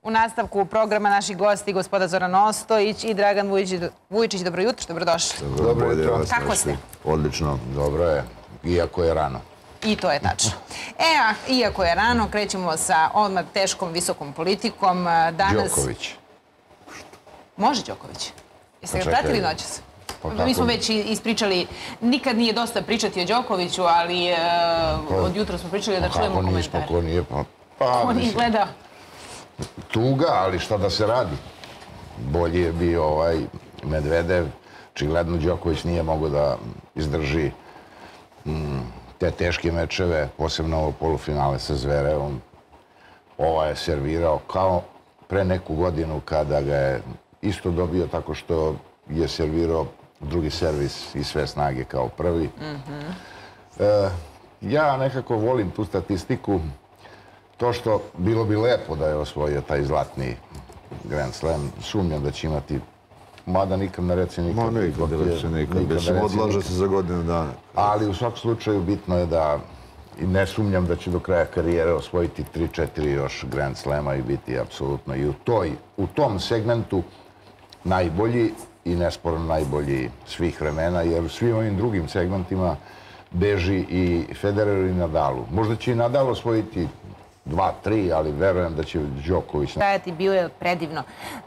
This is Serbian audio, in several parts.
U nastavku programa naši gosti, gospoda Zoran Ostojić i Dragan Vujčić. Dobro jutro, dobrodošli. Dobro jutro. Kako ste? Odlično, dobro je, iako je rano. I to je tačno. Iako je rano, krećemo sa odmah teškom, visokom politikom. Đoković. Može Đoković? Jeste ga pratili noćas? Mi smo već ispričali, nikad nije dosta pričati o Đokoviću, ali od jutra smo pričali da čujemo komentare. Ko nije, Ko nije gledao? Tuga, ali šta da se radi? Bolji je bio Medvedev. Očigledno Đoković nije mogao da izdrži te teške mečeve, posebno ovo polufinale sa Zverevom. Je servirao kao pre neku godinu kada ga je isto dobio tako što je servirao drugi servis i sve snage kao prvi. Ja nekako volim tu statistiku. To što bilo bi lepo da je osvojio taj zlatni Grand Slam, sumnjam da će imati, mada nikad ne reci nikad. Ma nikad ne reci nikad, odlaže se za godinu dana. Ali u svakom slučaju bitno je da, ne sumnjam da će do kraja karijere osvojiti 3-4 još Grand Slama i biti apsolutno i u tom segmentu najbolji i nesporno najbolji svih vremena, jer u svim ovim drugim segmentima beži i Federeru i Nadalu. Možda će i Nadal osvojiti 2-3, ali verujem da će Đoković... Bio je predivno.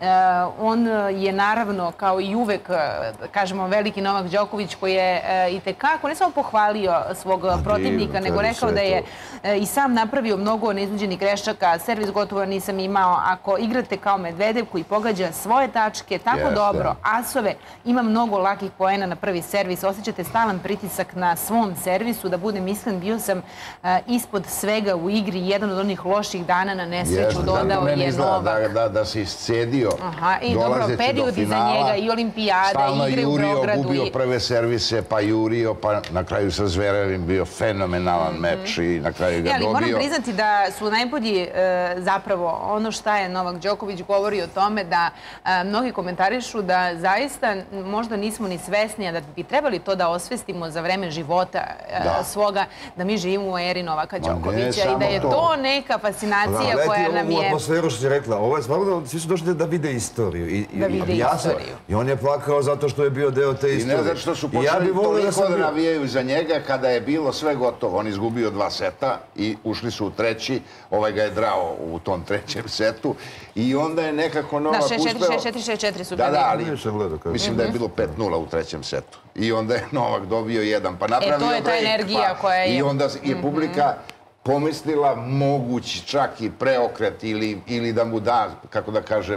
On je naravno, kao i uvek, kažemo, veliki Novak Đoković, koji je itekako ne samo pohvalio svog protivnika, nego rekao da je i sam napravio mnogo neiznuđenih grešaka. Servis gotovo nisam imao. Ako igrate kao Medvedev koji pogađa svoje tačke tako dobro, asove, ima mnogo lakih poena na prvi servis, osjećate stalan pritisak na svom servisu. Da budem iskren, bio sam ispod svega u igri. Jedan od onih loših dana na nesreću dodao je Novak. Da se iscedio, i dobro, period iza njega i olimpijade, igre u Beogradu. Stalno gubio prve servise, pa jurio, pa na kraju sa Zverevim bio fenomenalan meč i na kraju ga dobio. Ali moram priznati da su najbolji zapravo ono šta je Novak Đoković govori o tome da mnogi komentarišu da zaista možda nismo ni svesni, a da bi trebali to da osvestimo za vreme života svoga, da mi živimo u eri Novaka Đokovića i da je to neka fascinacija koja nam je... Gledajte ovu atmosferu što si rekla, ovo je stvarno, svi su došli da vide istoriju. Da vide istoriju. I on je plakao zato što je bio deo te istorije. I ne zato što su počeli toliko da navijaju za njega kada je bilo sve gotovo. On izgubio 2 seta i ušli su u treći, ovaj ga je drao u tom trećem setu i onda je nekako Novak uspeo... 4-6-4 su bili. Da, ali mislim da je bilo 5-0 u trećem setu. I onda je Novak dobio 1, pa napravio break. To je ta energija koja je... I onda je publika pomislila mogući čak i preokret ili da mu da, kako da kažem,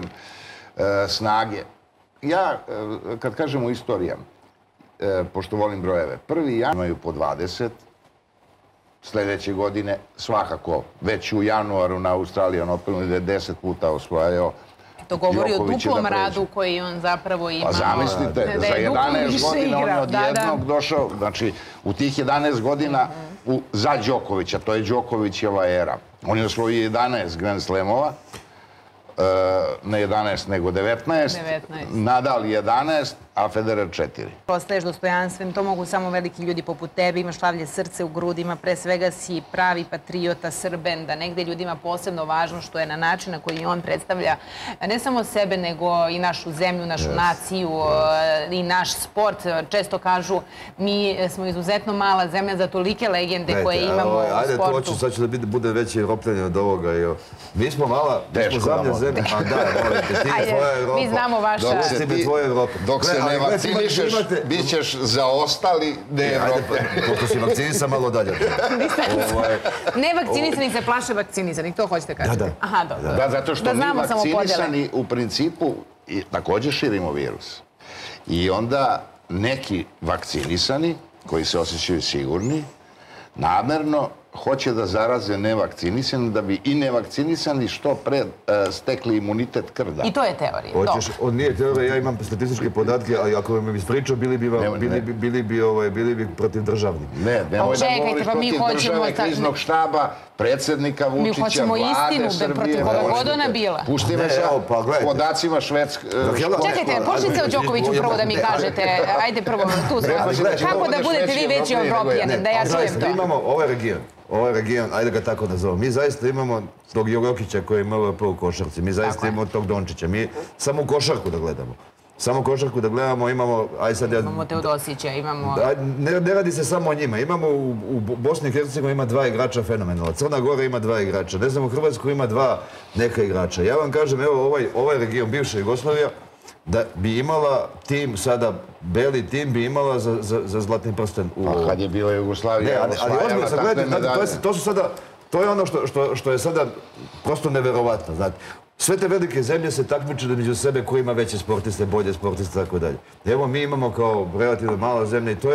snage. Ja, kad kažem u istorijama, pošto volim brojeve, prvi imaju po 20, sljedeće godine svakako, već u januaru na Australijan Openu da je 10 puta osvojao. To govori o duplom radu koji on zapravo ima. Pa zamislite, za 11 godina on je od jednog došao, znači u tih 11 godina za Đokovića, to je Đokovićeva era. On je osvojio 11 Grand Slamova, ne 11 nego 19, Nadal 11, a Federer 4. Postaješ dostojanstven, to mogu samo veliki ljudi poput tebe, imaš lavlje srce u grudima, pre svega si pravi patriota, Srben, da negde ljudima posebno važno što je na način na koji on predstavlja ne samo sebe, nego i našu zemlju, našu naciju i naš sport. Često kažu, mi smo izuzetno mala zemlja za tolike legende koje imamo u sportu. Ajde, sad ću da bude veće Evropljanje od ovoga. Mi smo mala, mi smo zemlja zemlja. Mi znamo vaša... Dok se ne vakcinišeš, bit ćeš zaostali ne Evrope. Pošto si vakcinisan, malo dalje. Ne vakcinisani se plaše vakcinisanih, to hoćete kažete? Da. Aha, dobro. Da, zato što mi vakcinisani u principu također širimo virus. I onda neki vakcinisani, koji se osjećaju sigurni, namerno hoće da zaraze nevakcinisani, da bi i nevakcinisani što pre stekli imunitet krda. I to je teorija. Nije teorija, ja imam statističke podatke, ali ako vam ispričao, bili bi protiv državnih. Ne, nemoj da govoriš protiv države, kriznog štaba, predsjednika Vučića, vlade Srbije. Mi hoćemo istinu protiv koga god ona bila. Pusti me sa podacima Švedske. Čekajte, počnite o Đokoviću prvo da mi kažete. Ajde prvo tu svoje. Kako da budete vi veći Evropljani, da ja čujem to? Imamo ovaj region, ajde ga tako nazovem. Mi zaista imamo tog Jokića koji je MVP u košarci. Mi zaista imamo tog Dončića. Mi samo u košarku da gledamo. Samo košarku da gledamo, imamo... Imamo Teodosića, imamo... Ne radi se samo o njima. Imamo u Bosni i Hercegovini ima 2 igrača fenomenala. Crna Gora ima 2 igrača. Ne znam, u Hrvatskoj ima 2 neka igrača. Ja vam kažem, evo ovaj region, bivša Jugoslavija, da bi imala tim, sada beli tim bi imala za zlatni prsten. A kad je bio Jugoslavija, osvajala takve medalje. To je ono što je sada prosto neverovatno, znate. Sve te velike zemlje se takmiče među sebe ko ima veće sportiste, bolje sportiste, tako dalje. Evo, mi imamo kao relativno mala zemlja i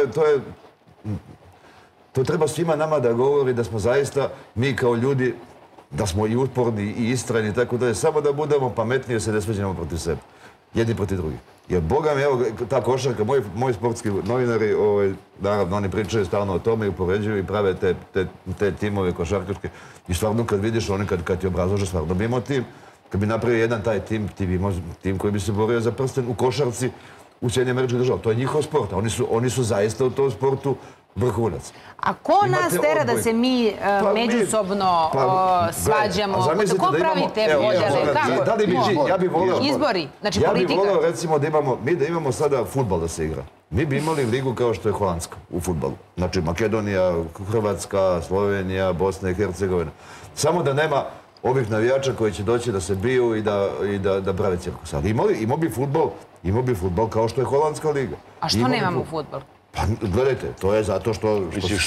to treba svima nama da govori da smo zaista, mi kao ljudi, da smo i uporni i istrajni, tako dalje, samo da budemo pametniji i se ne svađamo protiv sebe. Jedni protiv drugih. Jer, boga mi, evo, ta košarka, moji sportski novinari, naravno, oni pričaju stalno o tome i upoređuju i prave te timove košarkaške. I stvarno, kad vidiš, oni kad ti obrazlože, stvarno bi imao tim. Kad bi napravio jedan taj tim, ti bi imao tim koji bi se borio za prsten u košarci u Sjedinjenim Američkih Država. To je njihov sport. Oni su zaista u tom sportu vrhunac. A ko nas tera da se mi međusobno svađamo? Ko pravi te podjele? Ja bih voleo... Izbori, znači politika. Ja bih voleo, recimo, da imamo sada fudbal da se igra. Mi bi imali ligu kao što je holandska u fudbalu. Znači, Makedonija, Hrvatska, Slovenija, Bosna i Hercegovina. Samo da nema ovih navijača koji će doći da se biju i da prave cirkus. Ali imao bi fudbal kao što je holandska liga. A što nemamo fudbal? Pa gledajte, to je zato što...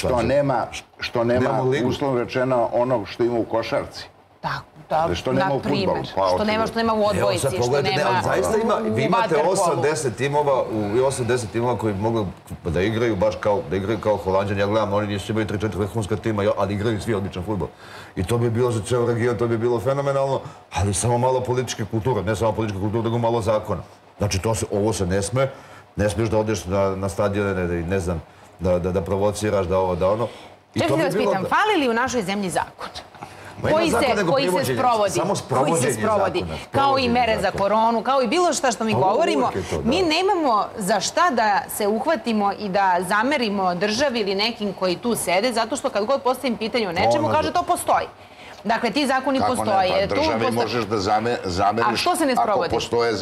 Što nema uslovno rečeno onog što ima u košarci. Tako, na primjer. Što nema u odbojci, što nema u vaterpolu. Imate 8-10 timova koji mogu da igraju baš kao Holanđani. Ja gledam, oni nisu imaju 3-4 vrhunska tima, ali igraju svi odličan fudbal. I to bi bilo za ceo region, to bi bilo fenomenalno, ali samo malo političke kulture. Ne samo političke kulture, nego malo zakona. Znači, ovo se ne sme. Ne smiješ da odeš na stadione, ne znam, da provociraš, da ovo, da ono. Čekaj da vas pitam, fali li u našoj zemlji zakon? Koji se sprovodi, kao i mere za koronu, kao i bilo šta što mi govorimo. Mi nemamo za šta da se uhvatimo i da zamerimo državi ili nekim koji tu sede, zato što kad god postavim pitanje o nečemu, kaže to postoji. Dakle, ti zakoni postoje. Kako ne, pa državi možeš da zameriš ako postoje,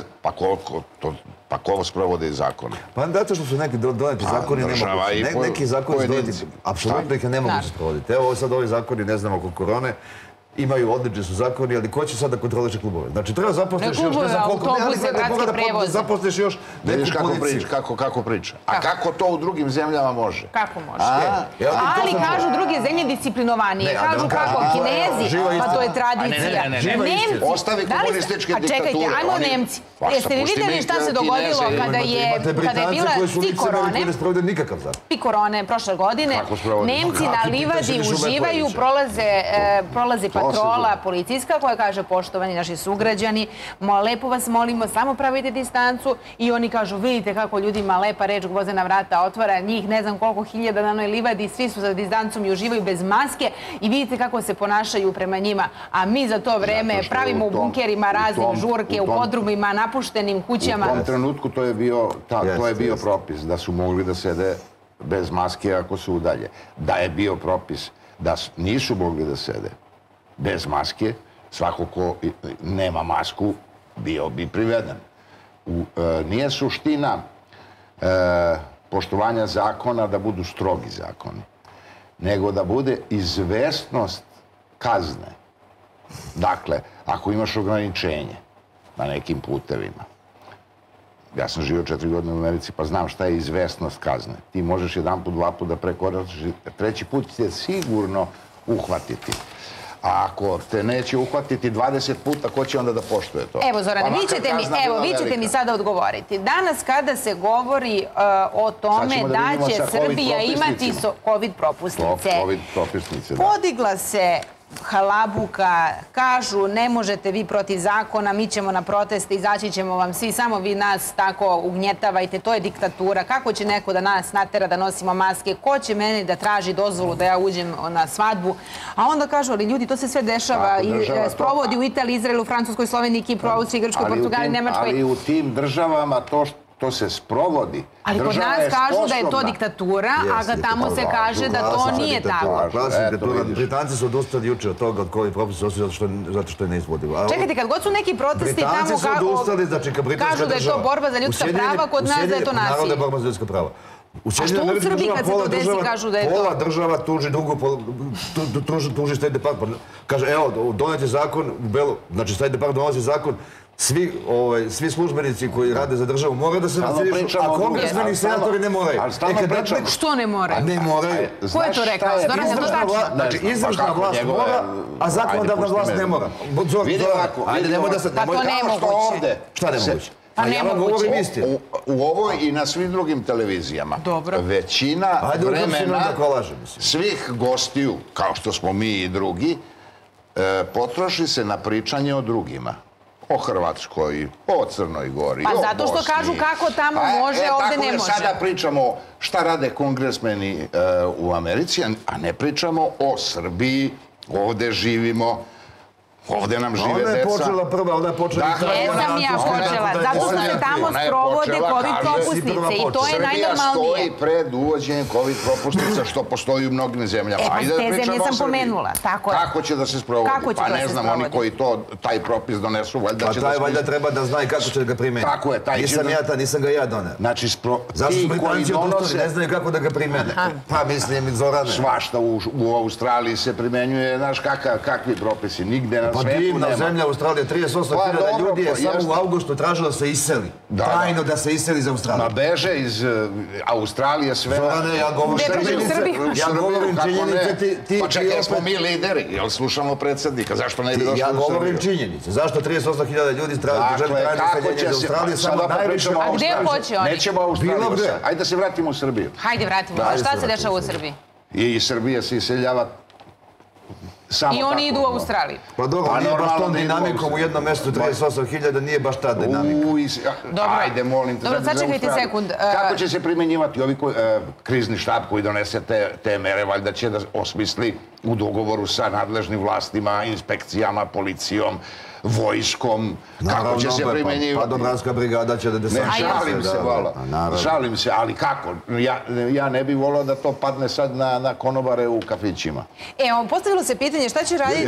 pa ko sprovode zakone? Pa zato što su neki doneti zakoni nemogući. Neki zakoni doneti, apsolutno ih je nemoguće sprovoditi. Evo sad ovi zakoni, ne znam, oko korone, imaju odlični su zakoni, ali ko će sad da kontroliše klubove? Znači, treba zaposliš još, ne znam koliko... Autobuse, gradski prevoz. Zaposliš još neku policiju. Kako priča. A kako to u drugim zemljama može? Kako može? Ali kažu druge zemlje disciplinovanije. Kažu kako Kinezi, pa to je tradicija. Nemci. Ostavi komunističke diktature. A čekajte, ajmo Nemci. Jeste li vidjeli šta se dogodilo kada je bila Pikorone prošle godine? Nemci na livadi uživaju, prolaze patrola policijska koja kaže poštovani naši sugrađani, lepo vas molimo, samo pravite distancu i oni kažu vidite kako ljudima lepa reč gvozdena vrata otvara, njih ne znam koliko hiljada na onoj livadi, svi su za distancom i uživaju bez maske i vidite kako se ponašaju prema njima, a mi za to vreme pravimo u bunkerima razne žurke, u podrumima, napuštenim kućama. U tom trenutku to je bio propis da su mogli da sede bez maske ako su udalje. Da je bio propis da nisu mogli da sede bez maske, svako ko nema masku bio bi priveden. Nije suština poštovanja zakona da budu strogi zakoni, nego da bude izvesnost kazne. Dakle, ako imaš ograničenje na nekim putevima, ja sam živio 4 godine u Americi, pa znam šta je izvesnost kazne. Ti možeš jedan put, 2 put da prekoračiš, 3. put će sigurno uhvatiti. A ako te neće uhvatiti 20 puta, ko će onda da poštuje to? Evo, Zorane, vi ćete mi sada odgovoriti. Danas kada se govori o tome da će Srbija imati COVID propusnice, podigla se halabuka, kažu ne možete vi protiv zakona, mi ćemo na proteste, izaći ćemo vam svi, samo vi nas tako ugnjetavajte, to je diktatura. Kako će neko da nas natera da nosimo maske? Ko će meni da traži dozvolu da ja uđem na svadbu? A onda kažu, ali ljudi, to se sve dešava i sprovodi u Italiji, Izraelu, Francuskoj, Sloveniji, Kipru, Austriji, Grčkoj, Portugaliji, Nemačkoj. Ali u tim državama to se sprovodi. Ali kod nas kažu da je to diktatura, a tamo se kaže da to nije tako. Britanci su odustali juče od toga od koji propis osuđuju zato što je neizvodivo. Čekajte, kad god su neki protesti tamo kažu da je to borba za ljudska prava, kod nas da je to nasilje. Naravno je borba za ljudska prava. A što u Srbiji kad se to desi kažu da je to? Pola država tuži drugu, tuži State Department. Kaže, evo, donet je zakon u Belu, znači State Department donosi zakon, svi službenici koji rade za državu moraju da se vakcinišu, a kongresmeni senatori ne moraju. Što ne moraju? Ne moraju. Ko je to rekao? Zoran, je to tačno? Znači, izvršna vlast mora, a zakonodavna vlast ne mora. Vidi ovako, da to nemoguće. Šta nemoguće? Pa nemoguće. U ovoj i na svim drugim televizijama većina vremena svih gostiju, kao što smo mi i drugi, potroši se na pričanje o drugima. O Hrvatskoj, o Crnoj Gori, o Bosni. Pa zato što kažu kako tamo može, ovde ne može. Sada pričamo šta rade kongresmeni u Americi, a ne pričamo o Srbiji, ovde živimo. Ovde nam žive deca. Ona je počela prva, ona je počela... Jesam ja počela, zato što se tamo sprovode COVID propusnice i to je najnormalnije. Srbija stoji pred uvođenjem COVID propusnica, što postoji u mnogim zemljama. Ajde da pričamo o Srbiji. Kako će da se sprovodi? Pa ne znam, oni koji taj propis donesu, valjda će da... Pa taj valjda treba da zna i kako će da ga primeni. Tako je, taj će da... Nisam ga ja doneo. Znači, zašto su Britanci odustali, ne znaju kako da ga primene. Pa mislim, Zorane. Svašta u Australiji se primenjuje, znaš, kakvi propisi, nigde na Pa divna zemlja Australija, 38.000 ljudi je samo u avgustu tražilo da se iseli. Trajno da se iseli iz Australije. Ma beže iz Australije sve... Zorane, ja govorim činjenice, Pa čekaj, smo mi lideri, jel slušamo predsjednika, zašto ne bi došli u Srbiju? Ja govorim činjenice, zažšto 38.000 ljudi žele trajno iseljenje iz Australije, samo najviše... A gdje hoće oni? Nećemo Australiju, ajde da se vratimo u Srbiju. Hajde, vratimo. Šta se dešava u Srbiji? I Srbija se iseljava. I oni idu u Australiju. Pa dobro, nije baš tom dinamikom u jednom mjestu 38.000, nije baš ta dinamika. Ajde, molim te. Dobro, sačekajte sekund. Kako će se primjenjivati ovi krizni štab koji donese te mere, valjda će da osmisli u dogovoru sa nadležnim vlastima, inspekcijama, policijom, vojskom, kako će se primjenjivati. Pa Domranska brigada će da Ne, šalim se, vala. Šalim se, ali kako? Ja ne bih volao da to padne sad na konobare u kafićima. Evo, postavilo se pitanje šta će raditi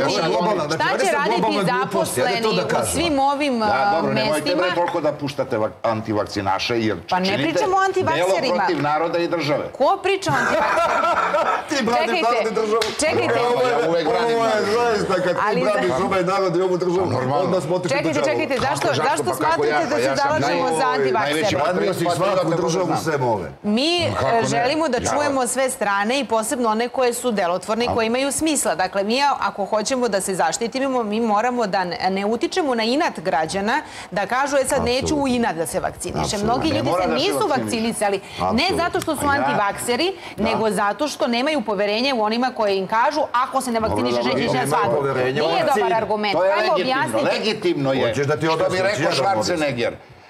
zaposleni u svim ovim mestima. Dobro, nemojte bre toliko da puštate antivakcinaše, jer činite delo protiv naroda i države. Ko priča o antivakcinima? Ti braniš narod i državu. Čekajte. Ovo je zaista kad ti braniš ovaj narod i ovu državu. Čekajte, zašto smatrate da se zalažemo za antivaksere? Branio si svaku državu sve ove. Mi želimo da čujemo sve strane i posebno one koje su delotvorne i koje imaju smisla. Dakle, mi ako hoćemo da se zaštitimo, mi moramo da ne utičemo na inat građana, da kažu, sad neću u inat da se vakcinišem. Mnogi ljudi se nisu vakcinisali, ne zato što su antivakseri, nego zato što nemaju poverenje u onima koje im kažu, ako se ne vakcinišeš, nećeš na svadbu. Nije dobar argument. Legitimno je, što bi rekao Schwarzenegger.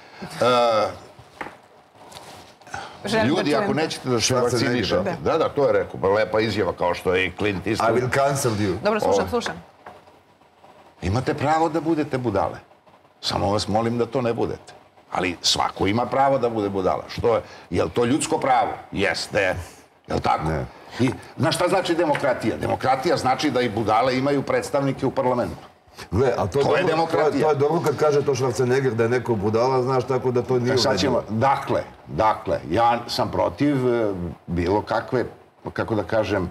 Ljudi, ako nećete da se vakcinišete, da, to je rekao, pa lepa izjava kao što je i Clint Eastwood. I will cancel you. Dobro, slušam. Imate pravo da budete budale. Samo vas molim da to ne budete. Ali svako ima pravo da bude budala. Što je? Je li to ljudsko pravo? Jeste. Je li tako? Znaš šta znači demokratija? Demokratija znači da i budale imaju predstavnike u parlamentu. To je demokratija. To je dobro kad kaže to Schwarzenegger da je neko budala, znaš, tako da to nije uvedeno. Dakle, ja sam protiv bilo kakve, kako da kažem,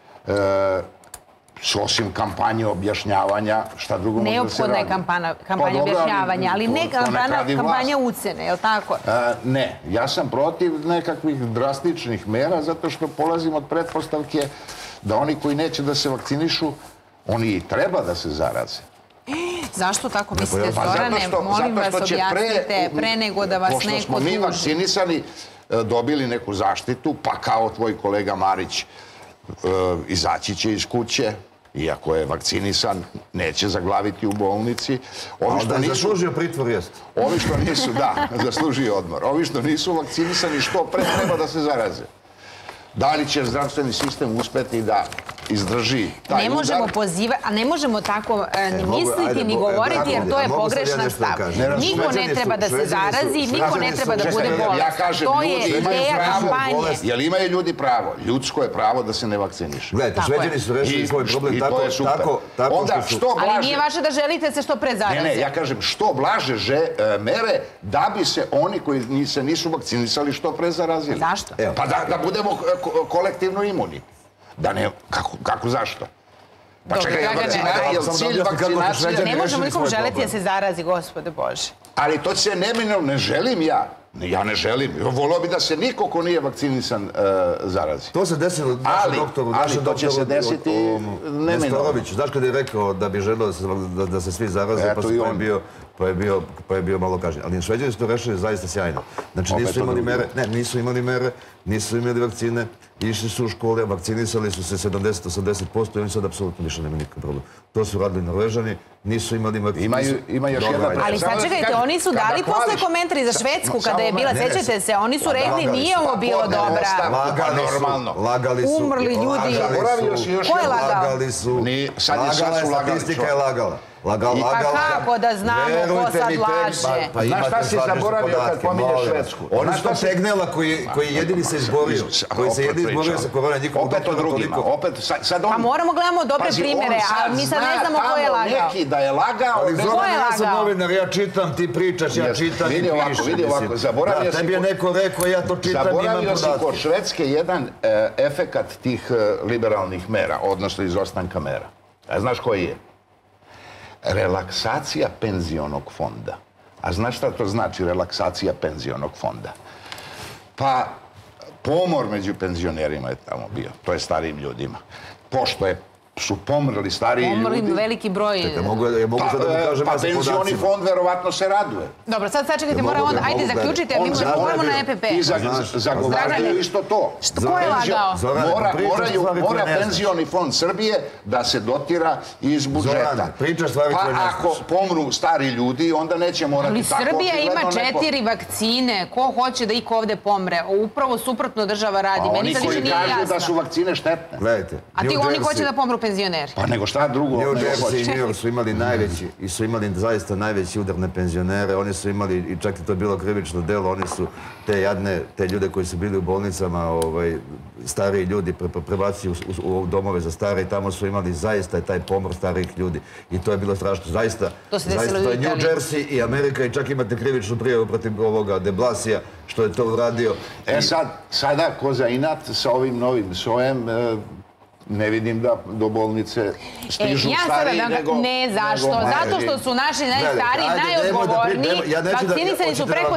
osim kampanje objašnjavanja, šta drugo može da se radi. Neophodna je kampanja objašnjavanja, ali ne kampanja ucene, je li tako? Ne, ja sam protiv nekakvih drastičnih mera, zato što polazim od pretpostavke da oni koji neće da se vakcinišu, oni i treba da se zaraze. Zašto tako mislite, Zorane? Molim vas, objasnite pre nego da vas neko tuži. Pošto smo mi vakcinisani, dobili neku zaštitu, pa kao tvoj kolega Marić izaći će iz kuće, iako je vakcinisan, neće zaglaviti u bolnici. Ali da je zaslužio pritvor, jest. Ovi što nisu, da, zaslužio odmor. Ovi što nisu vakcinisani, što pre treba da se zaraze. Da li će zdravstveni sistem uspeti da izdrži taj udar? Ne možemo pozivati, a ne možemo tako ni misliti, ni govoriti, jer to je pogrešan stav. Niko ne treba da se zarazi, niko ne treba da bude bolestan. To je ideja kampanje. Jel imaju ljudi pravo? Ljudsko je pravo da se ne vakciniše. Gledajte, Šveđani su rešili svoj problem tako što su... Ali nije vaše da želite se što pre zaraze. Ne, ja kažem što blaže mere da bi se oni koji se nisu vakcinisali što pre zarazili. Zašto? Pa da budemo kolektivno imuni. Da ne, kako, zašto? Pa čekaj, cilj vakcinacije... Ne možemo nikom želiti da se zarazi, Gospode Bože. Ali to se neminovno ne želim ja. Ja ne želim. Volio bi da se niko ko nije vakcinisan zarazi. To se desilo našem doktoru. Ali to će se desiti neminovno. Nestorović, znaš kada je rekao da bi želeo da se svi zaraze, pa je bio malo kažnjen. Ali Šveđani su to rešili zaista sjajno. Znači nisu imali mere, nisu imali vakcine, išli su u škole, vakcinisali su se 70-80% i oni sad apsolutno više nema nikakav problem. To su radili Norvežani, nisu imali vakcine. Ima još jedna... Ali sad čekajte, oni su dali posle komentari za Švedsku kada je bila, sećate se, oni su rekli nije ovo bilo dobra. Lagali su. Umrli ljudi. Ko je lagao? Lagali su. Sad su lagali. Statistika je lagala. Pa kako da znamo ko sad laže? Znaš šta si zaboravio kad pominješ Švedsku? Oni su to Tegnela koji jedini se izborio. Koji se jedini izborio sa korona. Opet o drugima. Pa moramo gledamo dobre primere, a mi sad ne znamo ko je lagao. Neki da je lagao. Ko je lagao? Ja sam novinar, ja čitam, ti pričaš, ja čitam i pišem. Vidi ovako, zaboravio si... Tebi je neko rekao, ja to čitam, imam podatke. Zaboravio si kod Švedske jedan efekat tih liberalnih mera, odnosno izostanka mera. Znaš koji je? Relaksacija penzionog fonda. A znaš šta to znači relaksacija penzionog fonda? Pa pomor među penzionerima je tamo bio. To je starijim ljudima. Pošto su pomrli stariji ljudi... Pomrli veliki broj... Pa penzioni fond verovatno se raduje. Dobro, sad sačekajte, moramo onda... Ajde, zaključite, mi moramo na EPP. I zagovaraju isto to. Ko je lagao? Mora penzioni fond Srbije da se dotira iz budžeta. Pa ako pomru stari ljudi, onda neće morati ali tako... Ali Srbija ima 4 vakcine. Ko hoće da iko ovde pomre? Upravo suprotno država radi. Meni sad više nije jasno. Oni koji kažu da su vakcine štetne. A ti oni hoće da pomru penzioneri. Pa nego šta drugo? New Jersey i New York su imali najveći i su imali zaista najveći udar na penzionere. Oni su imali, i čak i to je bilo krivično delo, oni su te ljude koji su bili u bolnicama, stariji ljudi prebacili u domove za stare i tamo su imali zaista taj pomor starijih ljudi. I to je bilo strašno. Zaista, to je New Jersey i Amerika i čak imate krivičnu prijavu protiv ovoga de Blasija što je to uradio. Sada ko za inat sa ovim novim sojem ne vidim da do bolnice stižu stariji nego... Ne, zašto? Zato što su naši najstariji, najodgovorniji, vakcinisani su preko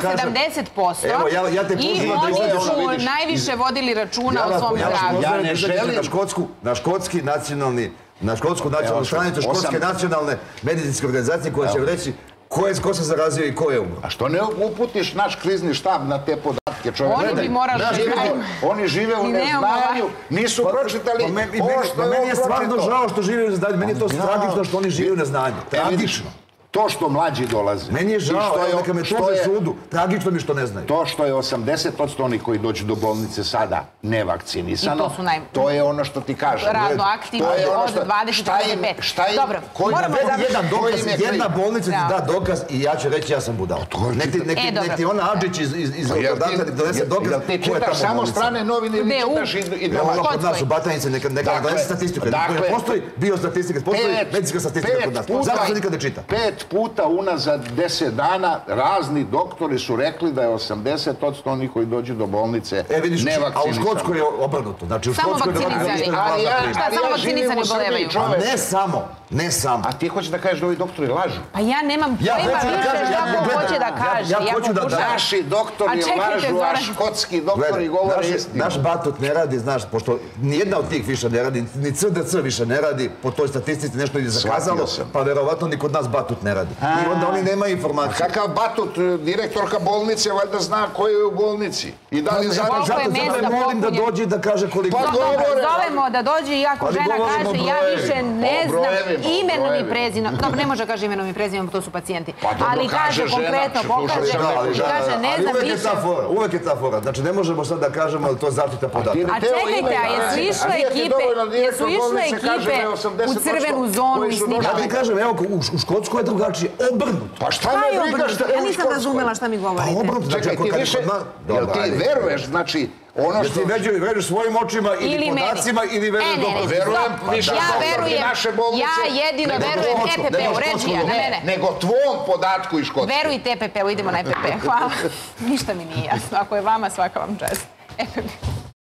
70% i oni su najviše vodili računa o svom zdravlju. Ja ne želim... Na škotski nacionalni, na škotsku nacionalnu stranicu, škotske nacionalne medicinske organizacije koja će reći ko se zarazio i ko je umro. A što ne uputiš naš krizni štab na te podatke, čovjek? Oni bi morali... Oni žive u neznanju, nisu pročitali ovo što je meni je stvarno žao što žive u neznanju. Meni je to tragično što oni žive u neznanju. Tragično. To što mlađi dolaze. Meni je žao, neka me tuže sudu. Tragično mi što ne znaju. To što je 80% onih koji dođu do bolnice sada nevakcinisano, to je ono što ti kažem. Radno aktivno od 20-25. Dobro, moramo završiti. Jedna bolnica ti da dokaz i ja ću reći ja sam budal. Nek ti ona Adžić iz odatle donese dokaz. Ti čitaš samo strane novine ili čitaš i domaće. Kod nas u Batajnici neka donese statistiku. Ne postoji biostatistika, postoji medicinska statistika kod nas. Zato se nikad ne čita. 5 puta unazad 10 dana razni doktori su rekli da je 80% onih koji dođu do bolnice nevakcinisani. A u Škotskoj je obrnuto. Samo vakcinisani. Samo vakcinisani bolevaju. Ne samo. A ti hoćeš da kažeš da ovi doktori lažu? Pa ja nemam pojma više šta ko hoće da kaže. laže. ja hoću da naši doktori lažu, a škotski doktori govore istinu. Naš batut ne radi, znaš, pošto nijedna od tih više ne radi, ni CDC više ne radi, po toj statistici nešto je zakazalo, pa verovatno ni kod nas batut ne radi. I onda oni nemaju informacije. Kakav batut, direktorka bolnice, valjda zna ko je u bolnici. I da li Zato me molim da dođe i da kaže koliko... Pa govore! Zovemo da dođe i ako žena kaže ja više ne znam imenom i prezinom. Dobro, ne može kaže imenom i prezinom, to su pacijenti. Ali kaže konkretno, pokaže i kaže ne znam više. Uvek je ta fora. Znači ne možemo sad da kažemo da to zaštita podataka. A čekajte, a jesu išle ekipe u crvenu zonu i snimali? Ja ti kažem, evo, u Škotskoj je drugačije, obrnuto. Pa šta me briga šta je u Škotskoj? Ja nisam razumela šta mi govorite. Pa obrnuto, Čekaj, ti više, jel ti veruješ, znači, ono što... Jel ti veruješ svojim očima ili podacima ili veruješ doktor? Verujem više doktorki naše bolnice. Ja jedino verujem EPP-u, režija, na mene. Nego tvom podatku iz Škotske. Verujte EPP-u, idemo na EPP, hvala. Ništa mi nije jasno, ako je vama svaka vam čast. EPP.